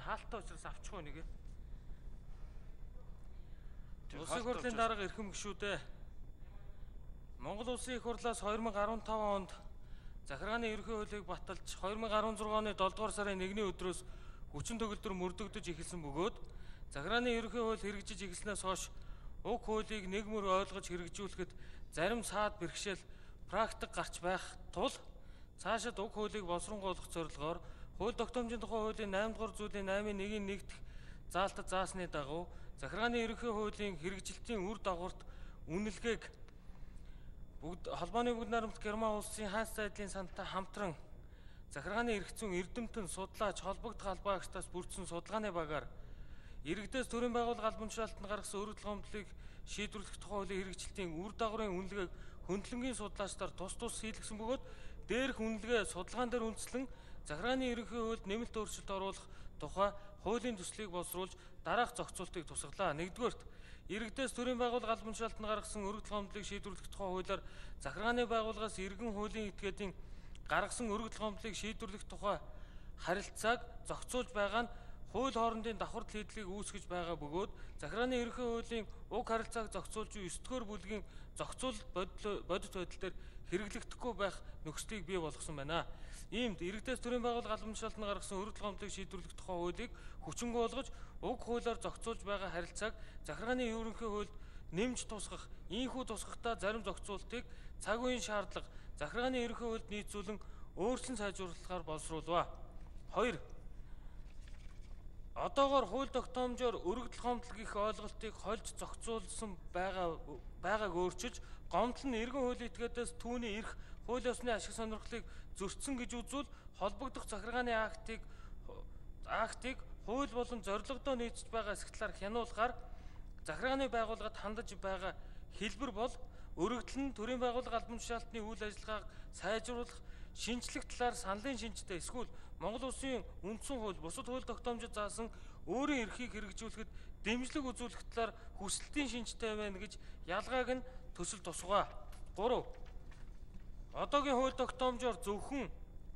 хаалттай учраас авчихгүй нэг. Улсын их хурлын дарга эрхэм гишүүдээ. Монгол Улсын их хурлаас 2015 онд захиргааны ерөнхий хуулийг баталж 2016 оны 7 дугаар сарын 1-ний өдрөөс хүчин төгөлдөр мөрдөгдөж эхэлсэн бөгөөд захиргааны ерөнхий хууль хэрэгжиж эхэлснээс хойш уг хуулийг нэг мөр ойлгож хэрэгжүүлэхэд зарим саад бэрхшээл практик гарч байх тул цаашид уг хуулийг боловсронгойлгох зорилгоор хууль тогтоомжийн тухай хуулийн 8 дугаар зүйлийн 8-ын 1-ийн 1-т заалтад заасны дагуу захиргааны ерөнхий хуулийн хэрэгжилтийн үр дагаварт үнэлгээг холбооны бүгд найрамдах Герман улсын хаанч зайдлын сантай хамтран захиргааны эрх зүйн эрдэмтэн судлаач холбогдох албаагчдаас бүрдсэн судалгааны багаар иргэдээс төрийн байгууллага албан тушаалтанд гаргасан өргөдөл гомдлыг шийдвэрлэх тухай хуулийн хэрэгжилтийн үр дагаврын үнэлгээг хөндлөнгийн судлаачдаар тус хийлгсэн бөгөөд дээрх үнэлгээ судалгаан дээр үндэслэн захиргааны ерөнхий хуульд нэмэлт өөрчлөлт оруулах тухай хуулийн төслийг боловсруулж дараах зохицуултыг тусгалаа. Нэгдүгээрт иргэдээс төрийн байгууллага албан тушаалтанд гаргасан өргөдөл гомдлыг шийдвэрлэх тухай хуулиар захиргааны байгууллагаас иргэн хуулийн этгээдийн гаргасан өргөдөл гомдлыг шийдвэрлэх тухай харилцааг зохицуулж байгаа нь хууль хоорондын давхар хийдлийг үүсгэж байгаа бөгөөд захиргааны ерөнхий хуулийн уг харилцааг зохицуулж 9-р бүлгийн зохицуулалт бодит байдал дээр хэрэглэгдэхгүй байх нөхцөлийг бий болгосон байна. Иймд иргэдээс төрийн байгууллага албан тушаалтанд гаргасан өргөдөл гомдлыг шийдвэрлэх тухай хуулийг хүчингүй болгож уг хуулиар зохицуулж байгаа харилцааг захиргааны ерөнхий хуульд нэмж тусгах, ийхүү тусгахдаа зарим зохицуултыг цаг үеийн шаардлага захиргааны ерөнхий хуульд нийцүүлэн өөрчлөн сайжруулахаар боловсруулав. 2. Одоогоор хууль тогтоомжоор өргөдөл гомдол гэх ойлголтыг хольж зохицуулсан байгааг өөрчилж, гомдол нь иргэн хуулийн этгээдээс түүний эрх, хууль ёсны ашиг сонирхлыг зөрчсөн гэж үзвэл холбогдох захиргааны актыг хууль болон зорилгодоо нийцэж байгаа эсхлээр хянуулахаар захиргааны байгууллагад хандаж байгаа хэлбэр бол өргөдөл нь төрийн байгууллага албан тушаалтны үйл ажиллагааг сайжруулах, шинжлэх талаар саналын шинжтэй эсвэл Монгол Улсын үндсэн хууль бусад хууль тогтоомжид заасан өөрийн эрхийг хэрэгжүүлэхэд дэмжлэг үзүүлэх талаар хүсэлтийн шинжтэй байна гэж ялгааг нь төсөл тусгав. 3. Одоогийн хууль тогтоомжоор зөвхөн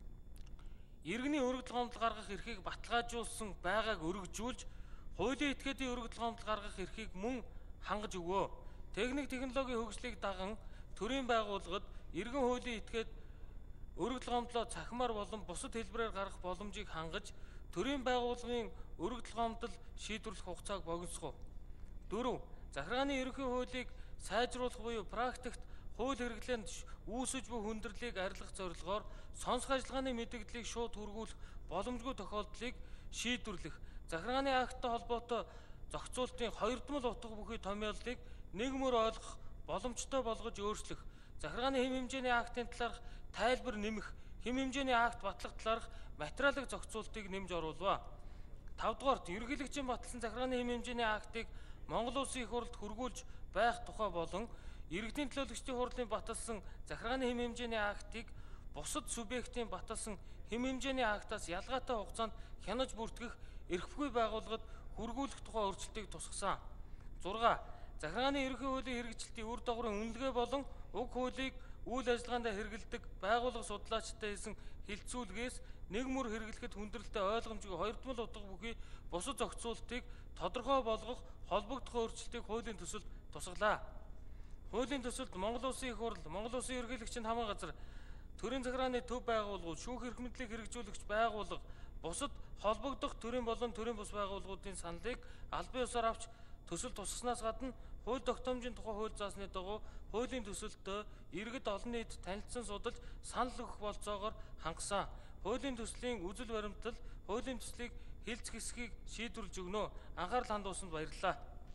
иргэний өргөдөл гомдол гаргах эрхийг баталгаажуулсан байгааг өргөжүүлж, хуулийн этгээдийн өргөдөл гомдол гаргах эрхийг мөн хангаж өгөө. Техник технологийн хөгжлийг даган төрийн байгууллагад иргэн хуулийн этгээд өргөдөл гомдлоо цахимаар болон бусад хэлбэрээр гаргах боломжийг хангаж, төрийн байгууллагын өргөдөл гомдол шийдвэрлэх хугацааг богиносгов. 4. Захиргааны ерөнхий хуулийг сайжруулах буюу практикт хууль хэрэглээнд үүсэж буй хүндрэлийг арилгах зорилгоор сонсох ажиллагааны мэдээллийг шууд хүргүүлэх боломжгүй тохиолдлыг шийдвэрлэх, захиргааны акттай холбоотой зохицуултын 2-р утга бүхий томьёолыг нэг мөр ойлгох боломжтой болгож өөрчлөх, захиргааны хэм хэмжээний актын талаарх тайлбар нэмэх, хэм хэмжээний акт батлах талаарх материалын зохицуултыг нэмж оруулав. 5 дугаарт ерөнхийлөгчийн баталсан захиргааны хэм хэмжээний актыг Монгол Улсын их хурлд хүргүүлж байх тухай болон иргэдийн төлөөлөгчдийн хурлын баталсан захиргааны хэм хэмжээний актыг бусад субъектийн баталсан хэм хэмжээний актаас ялгаатай хугацаанд хянаж бүртгэх эрхгүй байгууллагад хүргүүлэх тухай өөрчлөлтийг тусгасан. 6. Захиргааны ерөнхий хуулийн хэрэгжилтийн үр дагаврын үнэлгээ болон уг хуулийг үйл ажиллагаанд хэрэгэлдэг байгууллага судлаачтай хийсэн хилцүүлгээс нэг мөр хэрэглэхэд хүндрэлтэй ойлгомжгүй 2-р утга бүхий бусад зохицуултыг тодорхой болгох холбогдох өөрчлөлтийг хуулийн төсөлд тусгалаа. Хуулийн төсөлд Монгол Улсын их хурл, Монгол Улсын ерөнхийлөгчийн хамаан газар, төрийн захиргааны төв байгууллагууд, шүүх эрх мэдлийг хэрэгжүүлэгч байгууллага, бусад холбогдох төрийн болон төрийн бус байгууллагуудын саналыг албан ёсоор авч төсөл тусгаснаас гадна хууль тогтоомжийн тухай хууль заасны дагуу хуулийн төсөлтөө иргэд олон нийт танилцсан судалж санал өгөх болцоогоор хангасан. Хуулийн төслийн үзэл баримтал хуулийн төслийг хэлц хэсгийг шийдвэрлэж өгнө. Анхаарал хандуусанд баярлалаа.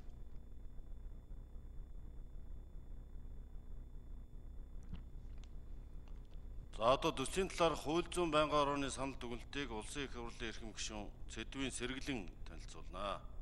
За одоо төслийн талаар хууль зүйн байнгын орооны санал дүгнэлтийг улсын их хурлын эрхэм гишүүн Цэдвийн Сэргэлэн танилцуулнаа.